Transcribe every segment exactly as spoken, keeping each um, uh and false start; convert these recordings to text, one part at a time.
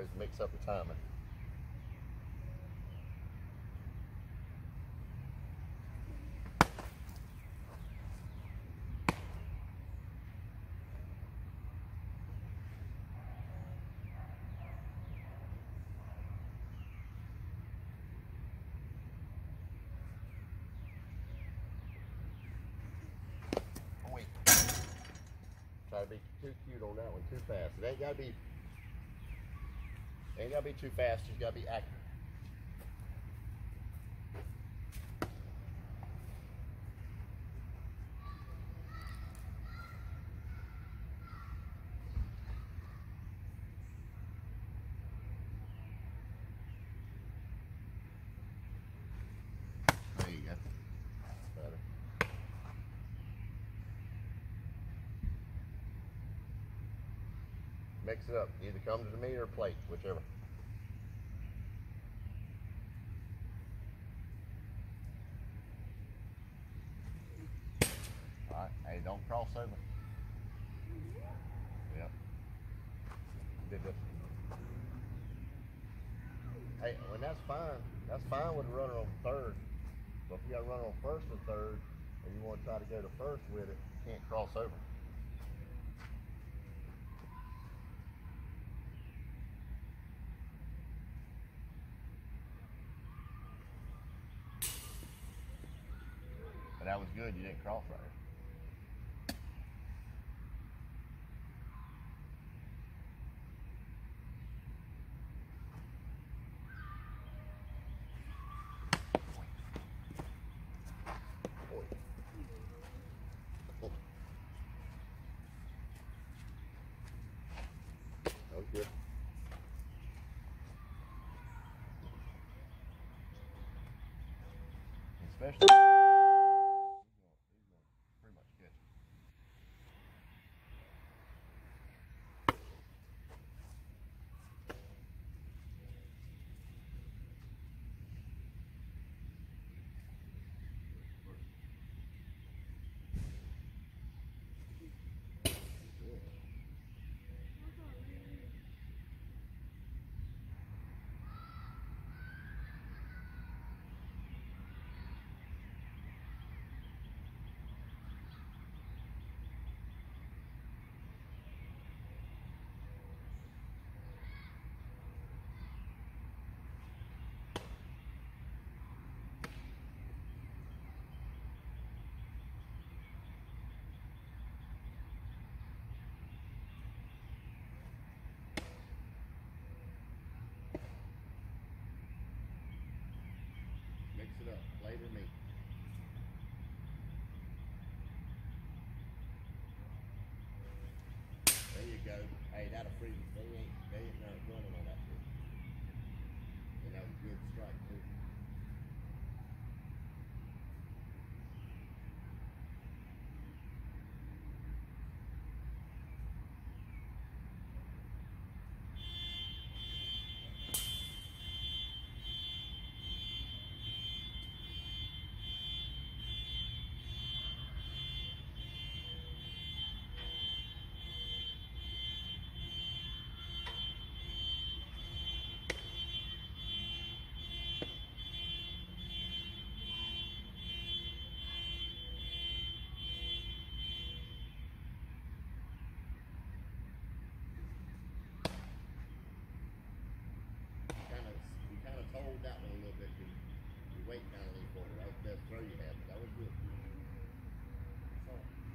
always mix up the timing. Wait. Try to be too cute on that one, too fast. It ain't gotta be, ain't gotta be too fast, just gotta be accurate. There you go. Better. Mix it up. Either come to the meat or plate, whichever. All right. Hey, don't cross over. Yep. Did this. Hey, when that's fine. That's fine with a runner on third. But if you got to run on first and third, and you want to try to go to first with it, you can't cross over. But that was good. You didn't cross right. That was good. Especially. Pretty much good. Mix it up, plate or meat. There you go. Hey, that'll freeze. They ain't, they ain't not running on that fish. And that was a good strike too. Hold that one a little bit because your weight kind of leaned forward. That was the best throw you had, but that was good. So,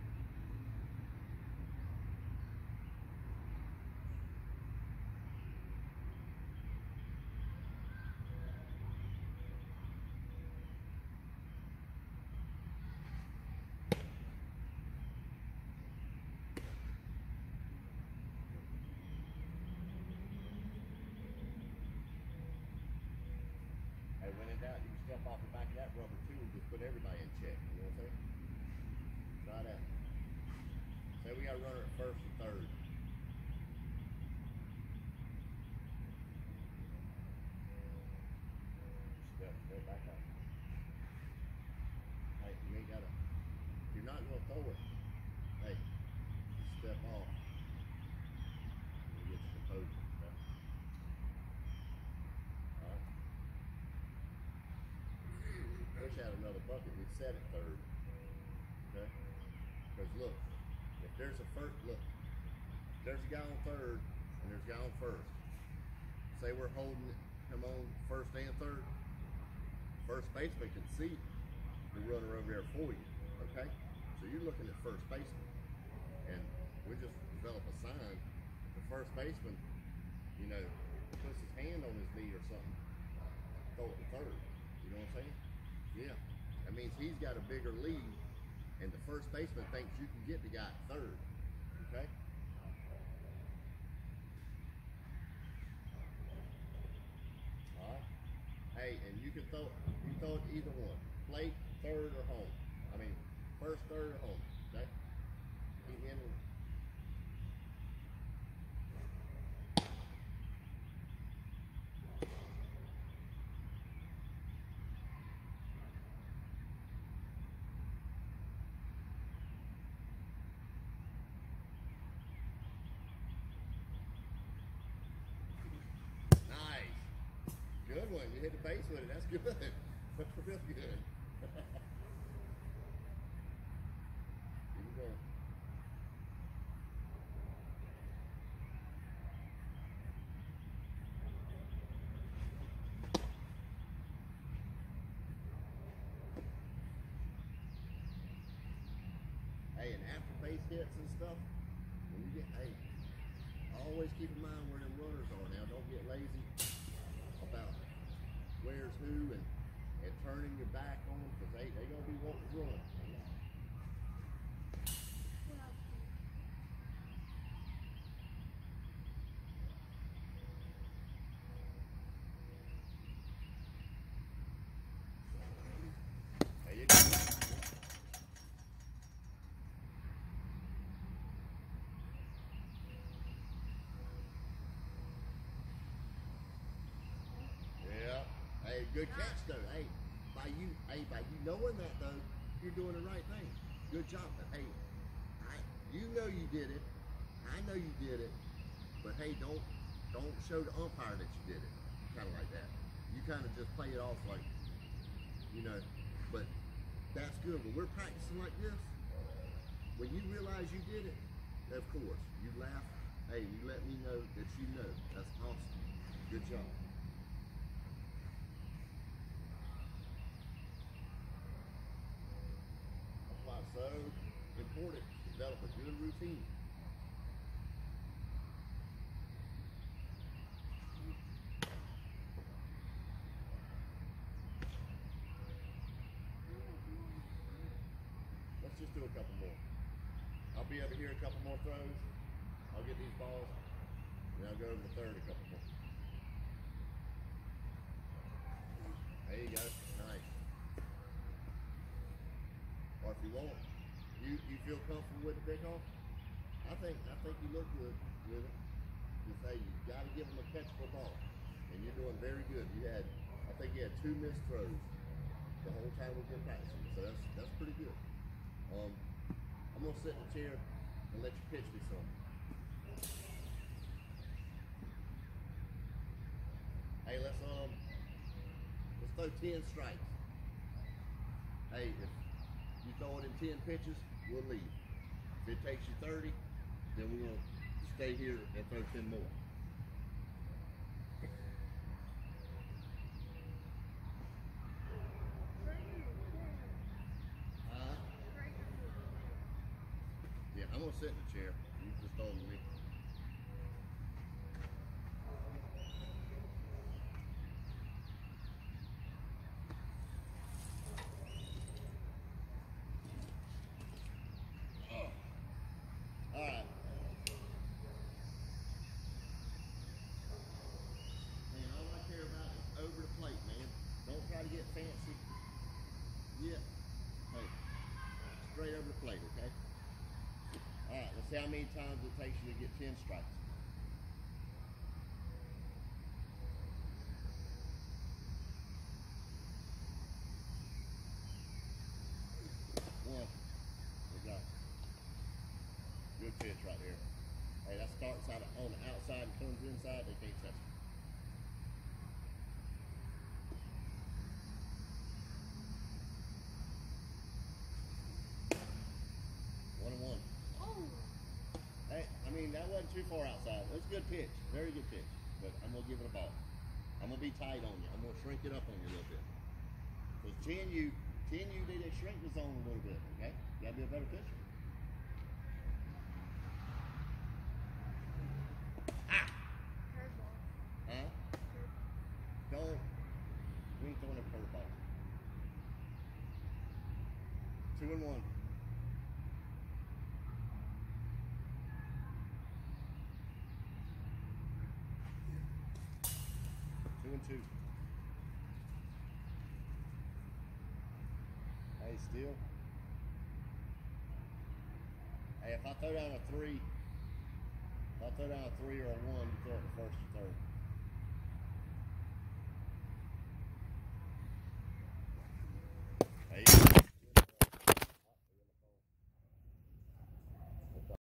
hey, when in doubt, you can step off the back of that rubber too and just put everybody in check. You know what I'm saying? Try that. Say we got a runner at first and third. Step, step back up. Hey, you ain't gotta, if you're not gonna throw it, hey, just step off and get your composure. Okay? another bucket, we set it third. Okay? Because look, if there's a first, look, if there's a guy on third and there's a guy on first. Say we're holding him on first and third. First baseman can see the runner over there for you. Okay? So you're looking at first baseman. And we just develop a sign. The first baseman, you know, puts his hand on his knee or something. Throw it to third. You know what I'm saying? Yeah. That means he's got a bigger lead, and the first baseman thinks you can get the guy at third. Okay? Alright. Hey, and you can throw you can throw it to either one. Plate, third, or home. I mean, first, third, or home. Okay? Keep handling it. Good one. You hit the base with it. That's good. That's real good. Here you go. Hey, and after base hits and stuff, when you get, hey, always keep in mind where them runners are now. Don't get lazy about where's who and, and turning your back on them, because they, they going to be wanting to run. There you go. Hey, good catch though. Hey, by you, hey, by you knowing that though, you're doing the right thing. Good job. Hey, I, you know you did it. I know you did it. But hey, don't don't show the umpire that you did it. Kind of like that. You kind of just play it off like, you know. But that's good. When we're practicing like this, when you realize you did it, of course you laugh. Hey, you let me know that you know. That's awesome. Good job. So important to develop a good routine. Let's just do a couple more. I'll be over here a couple more throws. I'll get these balls, and I'll go over the third a couple more. There you go. Nice. Or if you want, you, you feel comfortable with the pickoff? I think I think you look good with it. Just say you got to give them a catchable ball, and you're doing very good. You had, I think you had two missed throws the whole time we've been practicing, so that's that's pretty good. Um, I'm gonna sit in the chair and let you pitch me some. Hey, let's um, let's throw ten strikes. Hey, if you throw it in ten pitches, we'll leave. If it takes you thirty, then we're gonna stay here and throw ten more. Uh, yeah, I'm gonna sit in the chair. You just throw them to me. Fancy. Yeah. Hey, straight over the plate, okay? All right, let's see how many times it takes you to get ten strikes. One. Good job. Good pitch right there. Hey, that starts out on the outside and comes inside. They can't touch it. that wasn't too far outside. It was a good pitch, very good pitch. But I'm gonna give it a ball. I'm gonna be tight on you. I'm gonna shrink it up on you a little bit. Because ten you, ten you need to shrink the zone a little bit. Okay, you gotta be a better pitcher. Ah! Huh? Don't. We ain't throwing a curveball. Two and one. Two and two. Hey, still. Hey, if I throw down a three, if I throw down a three or a one, you throw it the first or third. There you go.